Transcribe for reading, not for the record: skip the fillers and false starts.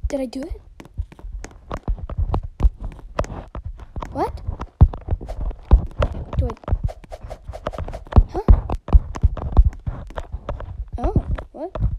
Did I do it? What? Do I... Huh? Oh, what?